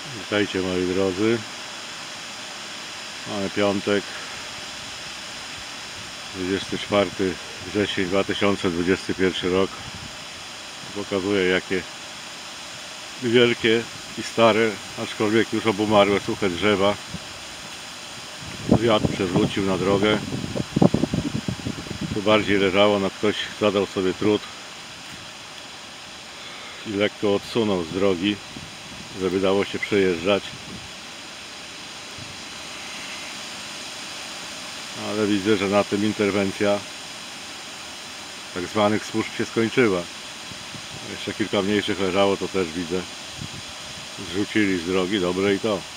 Witajcie moi drodzy. Mamy piątek, 24 wrzesień 2021 rok. Pokazuje jakie wielkie i stare, aczkolwiek już obumarłe, suche drzewa wiatr przewrócił na drogę. Tu bardziej leżało, no ktoś zadał sobie trud i lekko odsunął z drogi, żeby dało się przejeżdżać. Ale widzę, że na tym interwencja tak zwanych służb się skończyła. Jeszcze kilka mniejszych leżało, to też widzę. Zrzucili z drogi, dobre i to.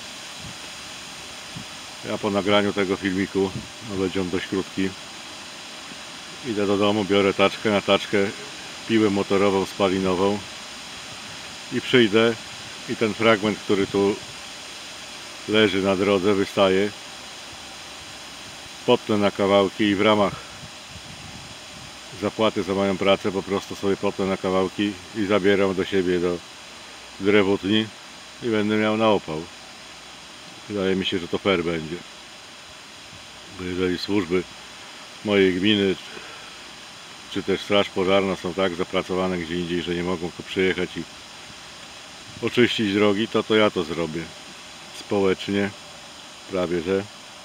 Ja po nagraniu tego filmiku, no będzie on dość krótki, idę do domu, biorę taczkę, na taczkę piłę motorową spalinową i przyjdę i ten fragment, który tu leży na drodze, wystaje, potnę na kawałki i w ramach zapłaty za moją pracę po prostu sobie potnę na kawałki i zabieram do siebie do drewutni i będę miał na opał. Wydaje mi się, że to fair będzie. Bo jeżeli służby mojej gminy czy też straż pożarna są tak zapracowane gdzie indziej, że nie mogą tu przyjechać i oczyścić drogi, to ja to zrobię społecznie, prawie że.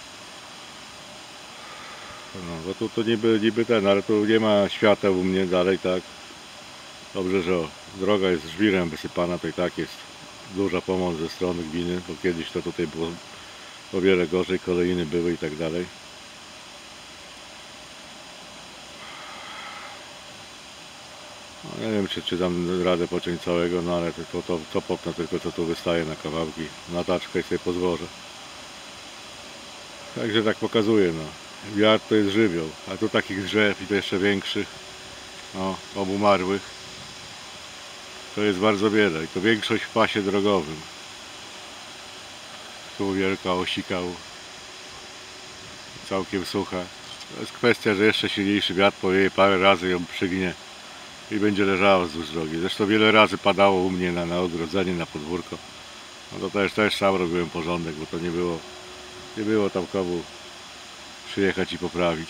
No, bo tu niby ten, ale tu nie ma świateł u mnie dalej, tak. Dobrze, że droga jest żwirem wysypana, to i tak jest duża pomoc ze strony gminy, bo kiedyś to tutaj było o wiele gorzej, kolejny były i tak dalej. No, nie wiem, czy dam radę pociąć całego, no ale tylko to popnę, tylko co tu wystaje na kawałki, na taczkę i sobie pozwożę. Także tak pokazuje, no. Wiatr to jest żywioł, a tu takich drzew i to jeszcze większych, no, obumarłych, to jest bardzo wiele i to większość w pasie drogowym. Tu wielka osikał, całkiem sucha. To jest kwestia, że jeszcze silniejszy wiatr powieje, parę razy ją przygnie i będzie leżała wzdłuż drogi. Zresztą wiele razy padało u mnie na ogrodzenie, na podwórko. No to też sam robiłem porządek, bo to nie było tam komu przyjechać i poprawić.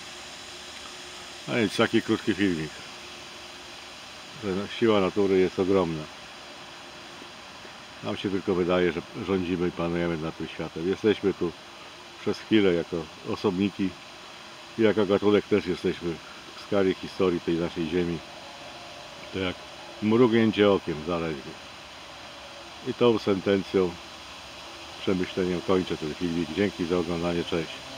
No nic, taki krótki filmik. Siła natury jest ogromna. Nam się tylko wydaje, że rządzimy i panujemy nad tym światem. Jesteśmy tu przez chwilę jako osobniki i jako gatunek też jesteśmy w skali historii tej naszej ziemi. To jak mrugnięcie okiem zaledwie. I tą sentencją, przemyśleniem kończę ten filmik. Dzięki za oglądanie, cześć.